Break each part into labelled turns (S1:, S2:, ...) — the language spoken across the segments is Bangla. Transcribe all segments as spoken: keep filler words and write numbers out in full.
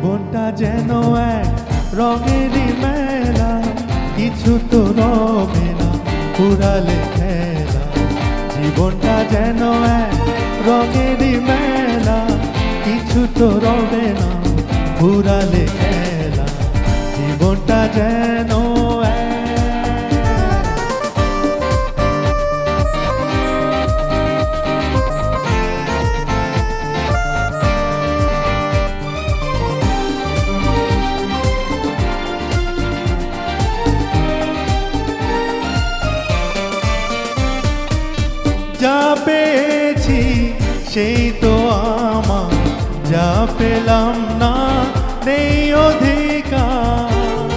S1: জীবনটা যেন এক রঙেরই মেলা, কিছু তো রবে না ফুরালে খেলা। জীবনটা যেন এক রঙেরই মেলা, কিছু তো রবে না ফুরালে খেলা। জীবনটা যেন যা পেয়েছি সেই তো আমার, যা পেলাম না নেই অধিকার।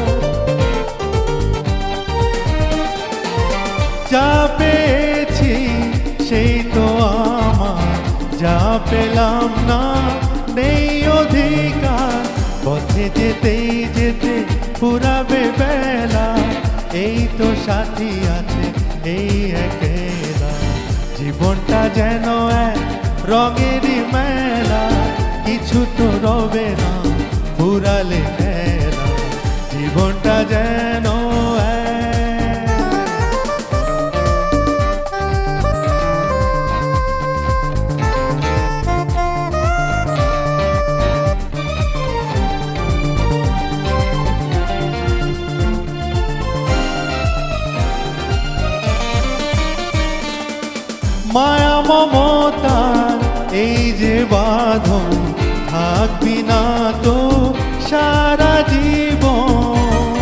S1: যা পেয়েছি সেই তো আমার, যা পেলাম না নেই অধিকার। পথে যেতেই যেতে ফুরাবে বেলা, এই তো সাথী আছে এই একেলা। জীবনটা যেন এক রঙেরই মেলা, কিছু তো রবে না ফুরালে খেলা। জীবনটা যেন মায়া মমতার এই যে বাঁধন, থাকবি না তো সারা জীবন।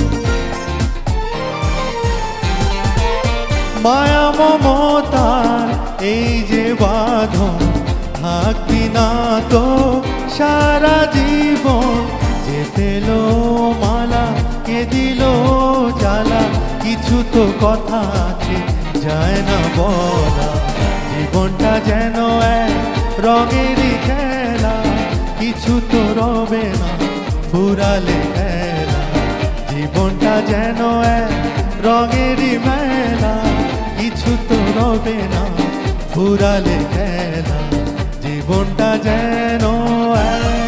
S1: মায়া মমতার এই যে বাঁধন, থাকবি না তো সারা জীবন। যে পেল মালা কে দিল জ্বালা, কিছু তো কথা আছে যায় না বলা। জীবনটা যেন এক রঙেরই খেলা, কিছু তো রবে না ফুরালে খেলা। জীবনটা যেন এক রঙেরই মেলা, কিছু তো রবে না ফুরালে খেলা। জীবনটা যেন এক